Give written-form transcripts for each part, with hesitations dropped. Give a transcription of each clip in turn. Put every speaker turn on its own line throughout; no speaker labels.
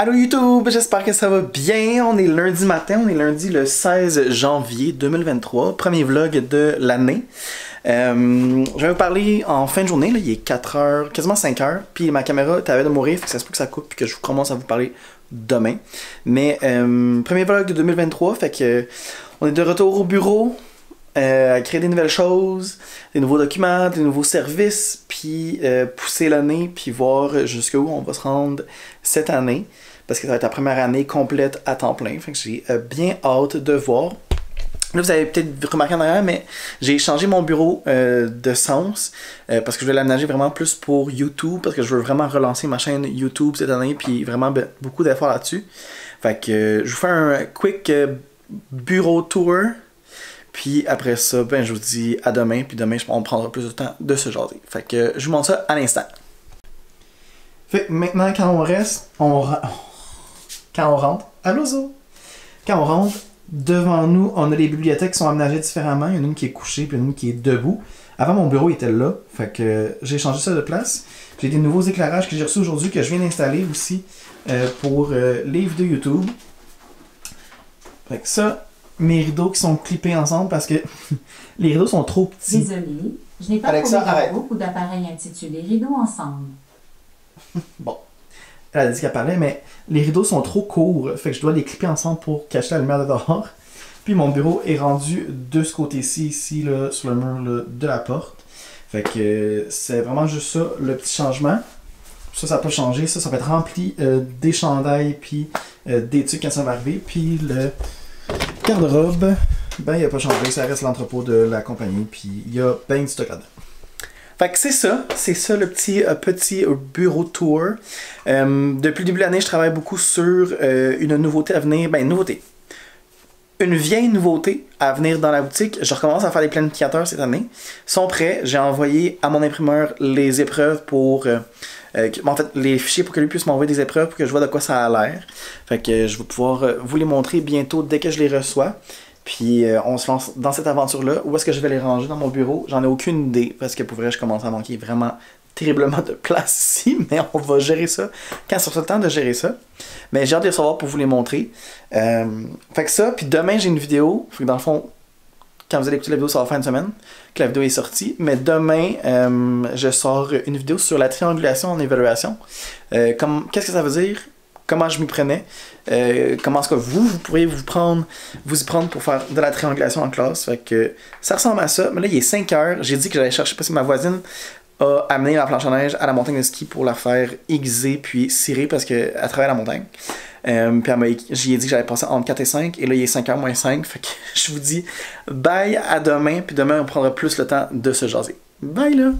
Allô YouTube, j'espère que ça va bien. On est lundi matin, on est lundi le 16 janvier 2023, premier vlog de l'année. Je vais vous parler en fin de journée, là, il est 4h, quasiment 5h, puis ma caméra est à veille de mourir, fait que ça se peut que ça coupe puis que je commence à vous parler demain. Mais premier vlog de 2023, fait que on est de retour au bureau. À créer des nouvelles choses, des nouveaux documents, des nouveaux services, puis pousser l'année, puis voir jusqu'où on va se rendre cette année, parce que ça va être la première année complète à temps plein, fait que j'ai bien hâte de voir. Là, vous avez peut-être remarqué en arrière, mais j'ai changé mon bureau de sens, parce que je vais l'aménager vraiment plus pour YouTube, parce que je veux vraiment relancer ma chaîne YouTube cette année, puis vraiment beaucoup d'efforts là-dessus. Fait que je vous fais un quick bureau tour. Puis après ça, ben je vous dis à demain, puis demain on prendra plus de temps de se jaser. Fait que je vous montre ça à l'instant. Fait que maintenant quand on reste, quand on rentre, allô Zo! Quand on rentre, devant nous, on a les bibliothèques qui sont aménagées différemment. Il y en a une qui est couchée, puis une qui est debout. Avant mon bureau était là, fait que j'ai changé ça de place. J'ai des nouveaux éclairages que j'ai reçus aujourd'hui, que je viens d'installer aussi pour les vidéos YouTube. Fait que ça... Mes rideaux qui sont clippés ensemble parce que les rideaux sont trop petits.
Désolée, je n'ai pas trouvé de groupe ou d'appareil intitulé Rideaux ensemble.
Bon, elle a dit qu'elle parlait, mais les rideaux sont trop courts, fait que je dois les clipper ensemble pour cacher la lumière de dehors. Puis mon bureau est rendu de ce côté-ci, ici, là, sur le mur là, de la porte. Fait que c'est vraiment juste ça, le petit changement. Ça peut changer, ça va être rempli des chandails, puis des trucs quand ça va arriver, puis le... garde-robe, ben il a pas changé, ça reste l'entrepôt de la compagnie, puis il y a ben du stock là-dedans. Fait que c'est ça le petit bureau tour. Depuis le début de l'année, je travaille beaucoup sur une nouveauté à venir, une vieille nouveauté à venir dans la boutique. Je recommence à faire des planificateurs cette année. Ils sont prêts, j'ai envoyé à mon imprimeur les épreuves pour... en fait, les fichiers pour que lui puisse m'envoyer des épreuves pour que je vois de quoi ça a l'air. Fait que je vais pouvoir vous les montrer bientôt dès que je les reçois. Puis on se lance dans cette aventure-là. Où est-ce que je vais les ranger dans mon bureau? J'en ai aucune idée parce que pour vrai, je commence à manquer vraiment terriblement de place ici. Mais on va gérer ça quand ça sera le temps de gérer ça. Mais j'ai hâte de les savoir pour vous les montrer. Fait que ça, puis demain j'ai une vidéo. Fait que dans le fond, quand vous allez écouter la vidéo, ça va faire une semaine que la vidéo est sortie. Mais demain, je sors une vidéo sur la triangulation en évaluation. Qu'est-ce que ça veut dire? Comment je m'y prenais? Comment est-ce que vous pourriez vous y prendre pour faire de la triangulation en classe? Fait que ça ressemble à ça. Mais là, il est 5 heures. J'ai dit que j'allais chercher parce que ma voisine a amené la planche à neige à la montagne de ski pour la faire aiguiser puis cirer parce qu'elle travaille à la montagne. Puis j'y ai dit que j'allais passer entre 4 et 5 et là il est 5h moins 5, fait que je vous dis bye à demain, puis demain on prendra plus le temps de se jaser. Bye là!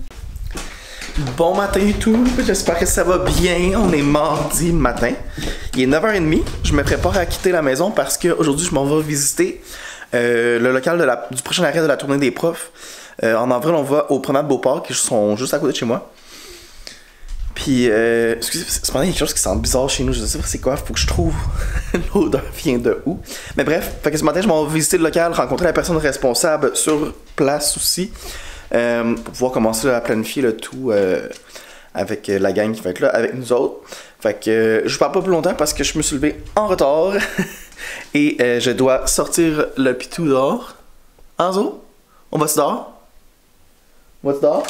Bon matin YouTube, j'espère que ça va bien, on est mardi matin, il est 9h30, je me prépare à quitter la maison parce qu'aujourd'hui je m'en vais visiter le local du prochain arrêt de la tournée des profs. En avril on va au Promenade Beauport qui sont juste à côté de chez moi. Puis, excusez, cependant, il y a quelque chose qui sent bizarre chez nous, je sais pas c'est quoi, faut que je trouve l'odeur vient de où. Mais bref, fait que ce matin, je m'en vais visiter le local, rencontrer la personne responsable sur place aussi, pour pouvoir commencer à planifier le tout avec la gang qui va être là avec nous autres. Fait que je vous parle pas plus longtemps parce que je me suis levé en retard et je dois sortir le pitou dehors. Enzo, on va-tu dehors? On va-tu dehors?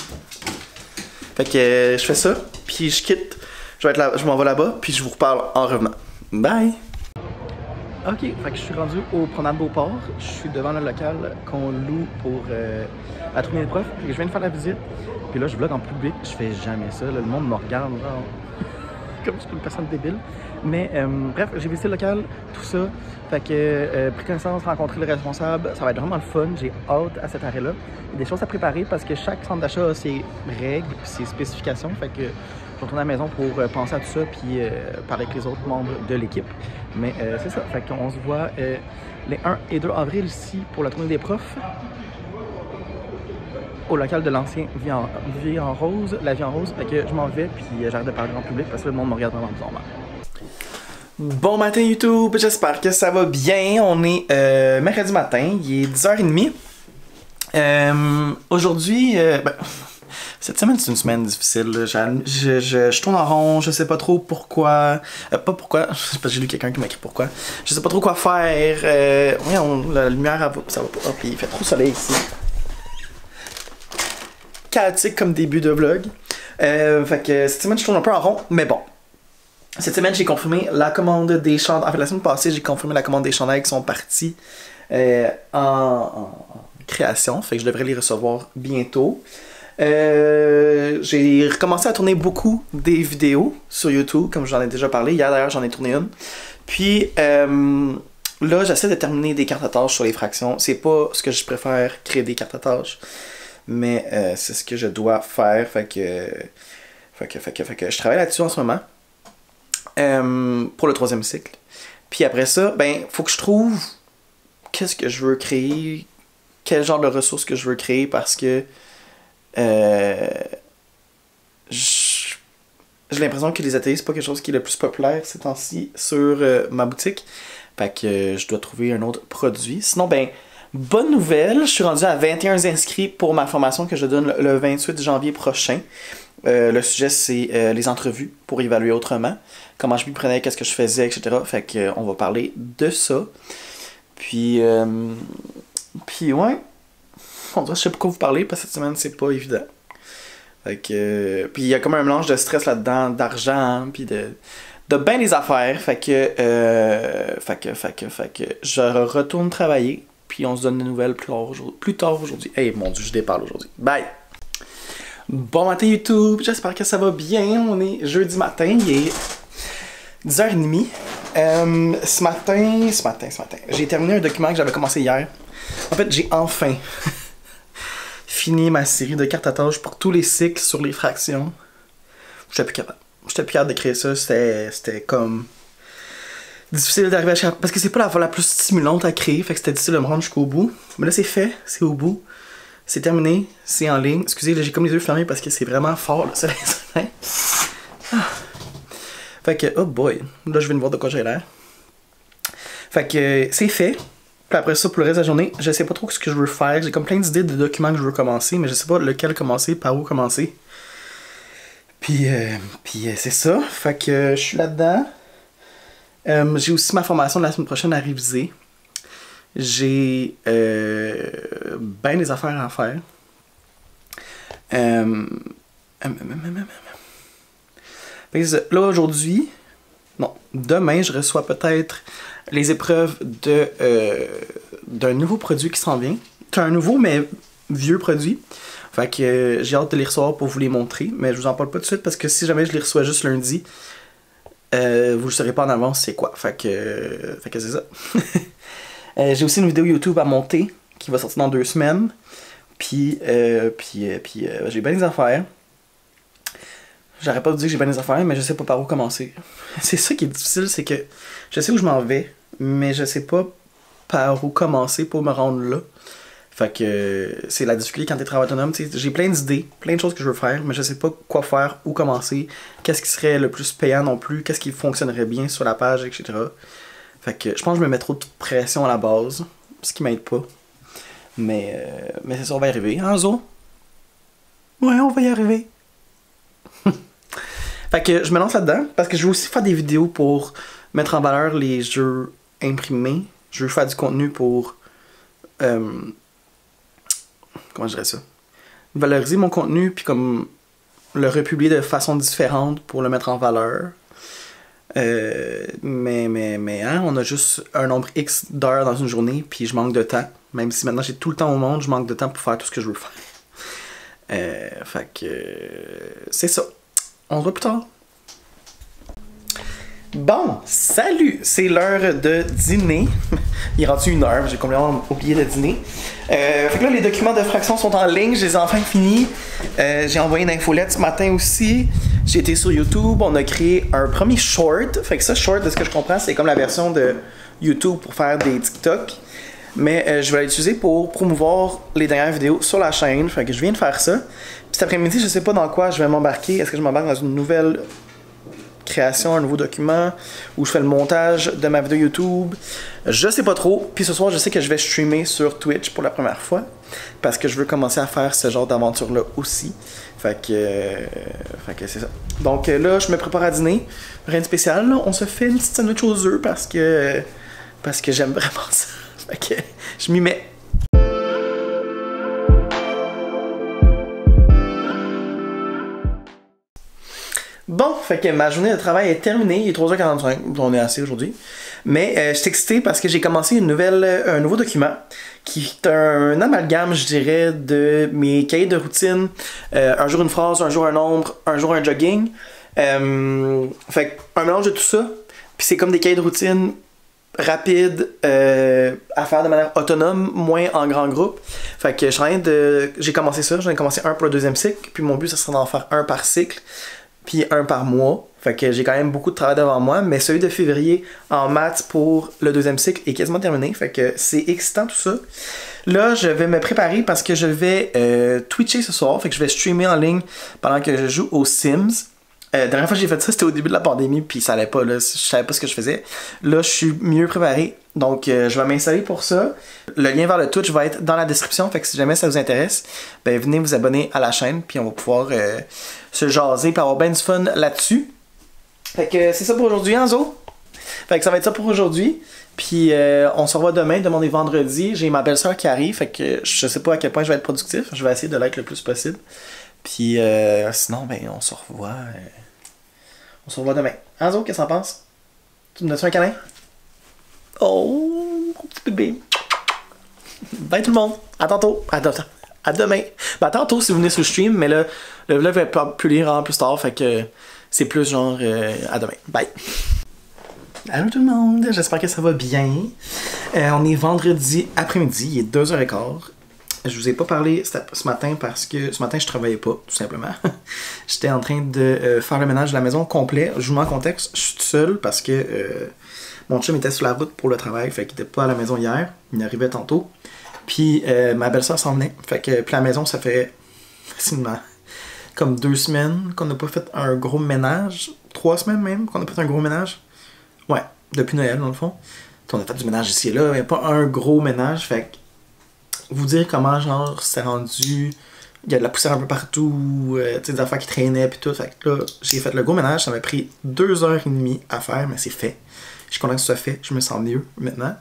Fait que je fais ça, puis je quitte, je m'en vais là-bas, puis je vous reparle en revenant. Bye! Ok, fait que je suis rendu au Promenade Beauport. Je suis devant le local qu'on loue pour la tournée des profs. Je viens de faire la visite, puis là je vlog en public, je fais jamais ça. Là, le monde me regarde genre comme si je suis une personne débile. Mais bref, j'ai visité le local, tout ça. Fait que pris connaissance, rencontrer le responsable, ça va être vraiment le fun. J'ai hâte à cet arrêt-là. Il y a des choses à préparer parce que chaque centre d'achat a ses règles et ses spécifications. Fait que je vais retourner à la maison pour penser à tout ça puis parler avec les autres membres de l'équipe. Mais c'est ça. Fait qu'on se voit les 1 et 2 avril ici pour la tournée des profs. Au local de l'ancien Vie en Rose, la Vie en Rose. Fait que je m'en vais puis j'arrête de parler en public parce que le monde me regarde vraiment bizarrement. Bon matin YouTube, j'espère que ça va bien. On est mercredi matin, il est 10h30. Aujourd'hui, Cette semaine, c'est une semaine difficile. Je tourne en rond, je sais pas trop pourquoi. Pas pourquoi, parce que j'ai lu quelqu'un qui m'a écrit pourquoi. Je sais pas trop quoi faire. La lumière, ça va pas. Oh, puis il fait trop soleil ici. Chaotique comme début de vlog. Fait que cette semaine, je tourne un peu en rond, mais bon. Cette semaine, j'ai confirmé la commande des chandails. En fait, la semaine passée, j'ai confirmé la commande des chandails qui sont partis en création. Fait que je devrais les recevoir bientôt. J'ai recommencé à tourner beaucoup des vidéos sur YouTube, comme j'en ai déjà parlé. Hier, d'ailleurs, j'en ai tourné une. Puis là, j'essaie de terminer des cartes à tâches sur les fractions. C'est pas ce que je préfère, créer des cartes à tâches. Mais c'est ce que je dois faire. Fait que je travaille là-dessus en ce moment. Pour le 3e cycle. Puis après ça, ben, faut que je trouve qu'est-ce que je veux créer, quel genre de ressources que je veux créer, parce que j'ai l'impression que les ateliers, c'est pas quelque chose qui est le plus populaire ces temps-ci sur ma boutique. Fait que je dois trouver un autre produit. Sinon, ben, bonne nouvelle, je suis rendu à 21 inscrits pour ma formation que je donne le 28 janvier prochain. Le sujet, c'est les entrevues pour évaluer autrement. Comment je m'y prenais, qu'est-ce que je faisais, etc. Fait que on va parler de ça. Puis ouais. On dirait, je sais pas quoi vous parler parce que cette semaine, c'est pas évident. Fait que puis il y a comme un mélange de stress là-dedans, d'argent, puis de bien des affaires. Fait que je retourne travailler. Puis on se donne des nouvelles plus tard aujourd'hui. Hey, mon Dieu, je déparle aujourd'hui. Bye! Bon matin YouTube, j'espère que ça va bien. On est jeudi matin, il est 10h30. Ce matin, j'ai terminé un document que j'avais commencé hier. En fait, j'ai enfin fini ma série de cartes à tâches pour tous les cycles sur les fractions. J'étais plus capable. J'étais plus capable d'écrire ça. C'était comme difficile d'arriver à... Parce que c'est pas la plus stimulante à créer, fait que c'était difficile de me rendre jusqu'au bout. Mais là, c'est fait, c'est au bout. C'est terminé, c'est en ligne. Excusez, j'ai comme les yeux fermés parce que c'est vraiment fort le soleil. Fait que, oh boy, là je viens de voir de quoi j'ai l'air. Fait que c'est fait. Puis après ça, pour le reste de la journée, je sais pas trop ce que je veux faire. J'ai comme plein d'idées de documents que je veux commencer, mais je sais pas lequel commencer, par où commencer. Puis c'est ça. Fait que je suis là-dedans. J'ai aussi ma formation de la semaine prochaine à réviser. J'ai ben des affaires à faire. Là aujourd'hui, non, demain je reçois peut-être les épreuves d'un nouveau produit qui s'en vient. C'est un nouveau mais vieux produit. Fait que j'ai hâte de les recevoir pour vous les montrer, mais je vous en parle pas tout de suite parce que si jamais je les reçois juste lundi, vous ne saurez pas en avance c'est quoi. Fait que c'est ça. J'ai aussi une vidéo YouTube à monter qui va sortir dans 2 semaines. Puis j'ai bien des affaires. J'arrête pas de dire que j'ai bien des affaires, mais je sais pas par où commencer. C'est ça qui est difficile, c'est que je sais où je m'en vais, mais je sais pas par où commencer pour me rendre là. Fait que c'est la difficulté quand t'es travailleur autonome. J'ai plein d'idées, plein de choses que je veux faire, mais je sais pas quoi faire, où commencer, qu'est-ce qui serait le plus payant non plus, qu'est-ce qui fonctionnerait bien sur la page, etc. Fait que je pense que je me mets trop de pression à la base, ce qui m'aide pas. Mais c'est ça, on va y arriver. Hein, Zo? Ouais, on va y arriver. Fait que je me lance là-dedans, parce que je veux aussi faire des vidéos pour mettre en valeur les jeux imprimés. Je veux faire du contenu pour... comment je dirais ça? Valoriser mon contenu, puis comme le republier de façon différente pour le mettre en valeur. Mais hein, on a juste un nombre X d'heures dans une journée, puis je manque de temps. Même si maintenant j'ai tout le temps au monde, je manque de temps pour faire tout ce que je veux faire. Fait que c'est ça. On se voit plus tard. Bon, salut! C'est l'heure de dîner. Il est rendu 1h, j'ai complètement oublié de dîner. Fait que là, les documents de fraction sont en ligne, je les ai enfin finis. J'ai envoyé une infolette ce matin aussi. J'ai été sur YouTube, on a créé un premier short. Fait que ça, short, de ce que je comprends, c'est comme la version de YouTube pour faire des TikTok. Mais je vais l'utiliser pour promouvoir les dernières vidéos sur la chaîne. Fait que je viens de faire ça. Puis cet après-midi, je sais pas dans quoi je vais m'embarquer. Est-ce que je m'embarque dans une nouvelle création, un nouveau document, où je fais le montage de ma vidéo YouTube. Je sais pas trop. Puis ce soir, je sais que je vais streamer sur Twitch pour la première fois, parce que je veux commencer à faire ce genre d'aventure-là aussi. Fait que c'est ça. Donc là, je me prépare à dîner. Rien de spécial, là. On se fait une petite sandwich aux œufs parce que j'aime vraiment ça. Fait que je m'y mets. Bon, fait que ma journée de travail est terminée, il est 3h45, on est assez aujourd'hui. Mais je suis excité parce que j'ai commencé un nouveau document qui est un amalgame, je dirais, de mes cahiers de routine. Un jour une phrase, un jour un nombre, un jour un jogging. Fait un mélange de tout ça. Puis c'est comme des cahiers de routine rapides, à faire de manière autonome, moins en grand groupe. Fait que j'ai commencé ça, j'en ai commencé un pour le deuxième cycle. Puis mon but, ça serait d'en faire un par cycle. Puis un par mois. Fait que j'ai quand même beaucoup de travail devant moi. Mais celui de février en maths pour le deuxième cycle est quasiment terminé. Fait que c'est excitant tout ça. Là, je vais me préparer parce que je vais twitcher ce soir. Fait que je vais streamer en ligne pendant que je joue aux Sims. La dernière fois que j'ai fait ça, c'était au début de la pandémie. Puis ça allait pas, là. Je savais pas ce que je faisais. Là, je suis mieux préparé. Donc, je vais m'installer pour ça. Le lien vers le Twitch va être dans la description. Fait que si jamais ça vous intéresse, ben venez vous abonner à la chaîne. Puis on va pouvoir se jaser et avoir bien du fun là-dessus. Fait que c'est ça pour aujourd'hui, Enzo. Fait que ça va être ça pour aujourd'hui. Puis on se revoit demain. Demain est vendredi. J'ai ma belle-sœur qui arrive. Fait que je sais pas à quel point je vais être productif. Je vais essayer de l'être le plus possible. Puis sinon, ben on se revoit. On se revoit demain. Enzo, qu'est-ce que t'en penses? Tu me donnes un câlin? Oh, mon petit bébé. Bye tout le monde. À tantôt. À demain. Ben, à tantôt si vous venez sur le stream, mais là, le vlog va être publié vraiment plus tard. Fait que c'est plus genre à demain. Bye. Allô tout le monde. J'espère que ça va bien. On est vendredi après-midi. Il est 2h15. Je vous ai pas parlé ce matin parce que ce matin je travaillais pas, tout simplement. J'étais en train de faire le ménage de la maison complet. Je vous mets en contexte, je suis tout seul parce que mon chum était sur la route pour le travail, fait qu'il était pas à la maison hier. Il arrivait tantôt. Puis ma belle-sœur s'en venait. Fait que puis la maison, ça fait facilement comme 2 semaines qu'on n'a pas fait un gros ménage. 3 semaines même qu'on n'a pas fait un gros ménage. Ouais, depuis Noël dans le fond. On a fait du ménage ici et là, mais pas un gros ménage. Fait que vous dire comment genre c'est rendu, il y a de la poussière un peu partout, tu sais, des affaires qui traînaient puis tout. Fait que là, j'ai fait le gros ménage, ça m'a pris 2h30 à faire, mais c'est fait. Je suis content que ce soit fait, je me sens mieux maintenant.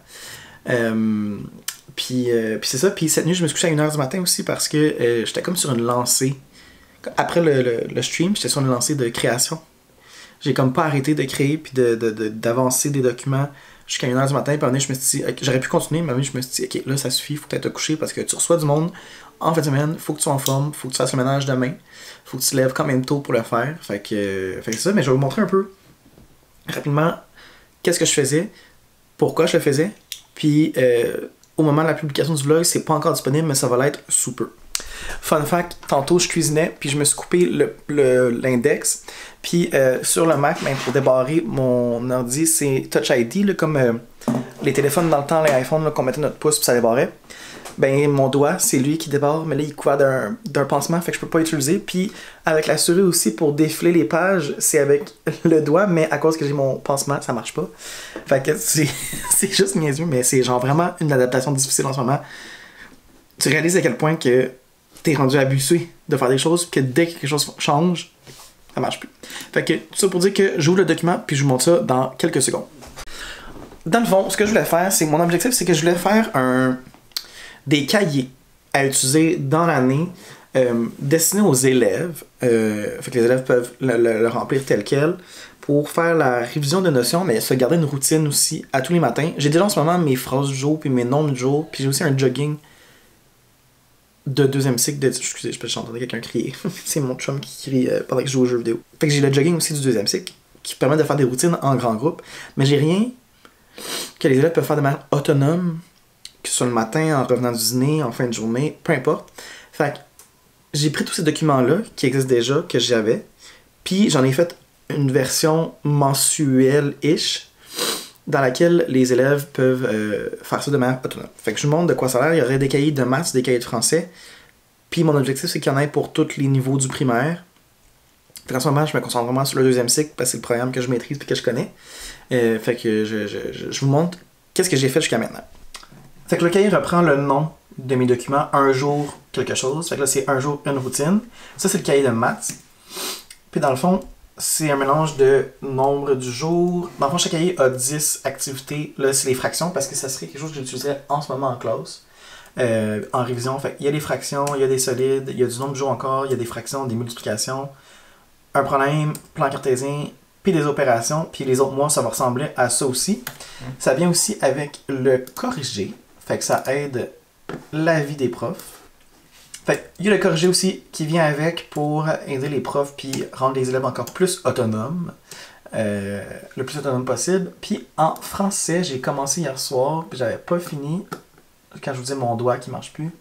Puis c'est ça, puis cette nuit je me suis couché à 1h du matin aussi parce que j'étais comme sur une lancée. Après le stream, j'étais sur une lancée de création. J'ai comme pas arrêté de créer puis d'avancer des documents jusqu'à 1h du matin, puis à un moment donné, je me suis dit, j'aurais pu continuer, mais à un moment donné, je me suis dit, ok, là, ça suffit, faut que tu ailles te coucher parce que tu reçois du monde en fin de semaine, faut que tu sois en forme, faut que tu fasses le ménage demain, faut que tu te lèves quand même tôt pour le faire. Fait que c'est ça, mais je vais vous montrer un peu rapidement qu'est-ce que je faisais, pourquoi je le faisais, puis au moment de la publication du vlog, c'est pas encore disponible, mais ça va l'être sous peu. Fun fact, tantôt je cuisinais, puis je me suis coupé l'index, puis sur le Mac, même pour débarrer mon ordi, c'est Touch ID, là, comme les téléphones dans le temps, les iPhones, qu'on mettait notre pouce, puis ça débarrait. Ben mon doigt, c'est lui qui débarre, mais là il est couvert d'un pansement, fait que je peux pas l'utiliser. Puis avec la souris aussi, pour défiler les pages, c'est avec le doigt, mais à cause que j'ai mon pansement, ça marche pas. Fait que c'est juste niaiseux, mais c'est genre vraiment une adaptation difficile en ce moment. Tu réalises à quel point que t'es rendu habitué de faire des choses, que dès que quelque chose change, ça marche plus. Fait que tout ça pour dire que j'ouvre le document, puis je vous montre ça dans quelques secondes. Dans le fond, ce que je voulais faire, c'est mon objectif, c'est que je voulais faire des cahiers à utiliser dans l'année destinés aux élèves. Fait que les élèves peuvent le remplir tel quel pour faire la révision de notions, mais se garder une routine aussi à tous les matins. J'ai déjà en ce moment mes phrases du jour, puis mes noms du jour, puis j'ai aussi un jogging de deuxième cycle. Excusez, j'entendais quelqu'un crier. C'est mon chum qui crie pendant que je joue aux jeux vidéo. Fait que j'ai le jogging aussi du deuxième cycle qui permet de faire des routines en grand groupe, mais j'ai rien que les élèves peuvent faire de manière autonome, que ce soit le matin, en revenant du dîner, en fin de journée, peu importe. Fait que j'ai pris tous ces documents-là qui existent déjà, que j'avais, puis j'en ai fait une version mensuelle-ish dans laquelle les élèves peuvent faire ça de manière autonome. Fait que je vous montre de quoi ça a l'air. Il y aurait des cahiers de maths, des cahiers de français, puis mon objectif c'est qu'il y en ait pour tous les niveaux du primaire. En ce moment, je me concentre vraiment sur le deuxième cycle parce que c'est le programme que je maîtrise et que je connais. Fait que je vous montre qu'est-ce que j'ai fait jusqu'à maintenant. Fait que le cahier reprend le nom de mes documents, un jour quelque chose. Fait que là, c'est un jour, une routine. Ça, c'est le cahier de maths. Puis dans le fond, c'est un mélange de nombre du jour. Dans le fond, chaque cahier a 10 activités. Là, c'est les fractions parce que ça serait quelque chose que j'utiliserais en ce moment en classe. En révision. Fait il y a des fractions, il y a des solides, il y a du nombre de jours encore, il y a des fractions, des multiplications, un problème, plan cartésien, puis des opérations. Puis les autres mois, ça va ressembler à ça aussi. Ça vient aussi avec le corrigé. Fait que ça aide la vie des profs. Fait il y a le corrigé aussi qui vient avec pour aider les profs puis rendre les élèves encore plus autonomes. Le plus autonome possible. Puis en français, j'ai commencé hier soir, puis j'avais pas fini. Quand je vous dis mon doigt qui marche plus.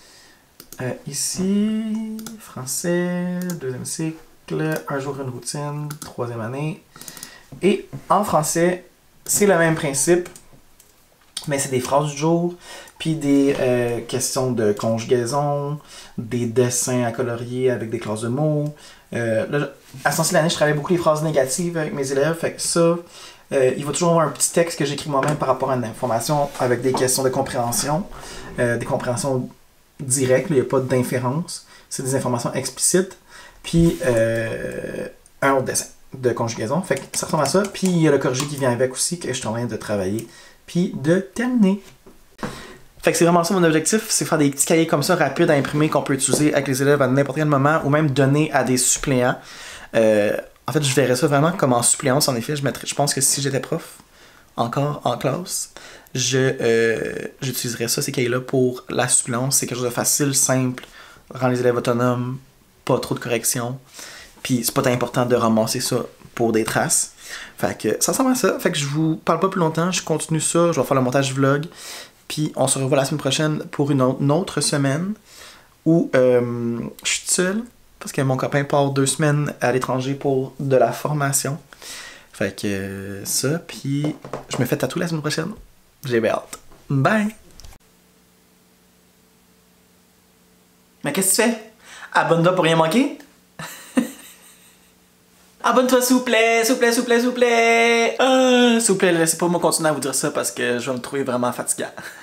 Ici, français, deuxième cycle, un jour une routine, troisième année. Et en français, c'est le même principe, mais c'est des phrases du jour, puis des questions de conjugaison, des dessins à colorier avec des classes de mots. Là, à ce sens-ci de l'année, je travaille beaucoup les phrases négatives avec mes élèves, fait que ça, il va toujours avoir un petit texte que j'écris moi-même par rapport à une information avec des questions de compréhension, des compréhensions directes, il n'y a pas d'inférence, c'est des informations explicites, puis un autre dessin de conjugaison, fait que ça ressemble à ça, puis il y a le corrigé qui vient avec aussi, que je suis en train de travailler, puis de terminer. Fait que c'est vraiment ça mon objectif, c'est faire des petits cahiers comme ça rapides à imprimer qu'on peut utiliser avec les élèves à n'importe quel moment ou même donner à des suppléants. En fait, je verrais ça vraiment comme en suppléance. En effet, je pense que si j'étais prof, encore en classe, j'utiliserais ça, ces cahiers-là, pour la suppléance. C'est quelque chose de facile, simple, rend les élèves autonomes, pas trop de corrections. Puis c'est pas tant important de ramasser ça pour des traces. Fait que ça ressemble à ça. Fait que je vous parle pas plus longtemps, je continue ça, je vais faire le montage vlog. Puis on se revoit la semaine prochaine pour une autre semaine où je suis seul parce que mon copain part 2 semaines à l'étranger pour de la formation. Fait que ça, puis je me fais tatouer la semaine prochaine. J'ai bien hâte. Bye! Mais qu'est-ce que tu fais? Abonne-toi pour rien manquer? Abonne-toi s'il vous plaît, s'il vous plaît, s'il vous plaît, s'il vous plaît! S'il vous plaît, laissez pas moi continuer à vous dire ça parce que je vais me trouver vraiment fatigant.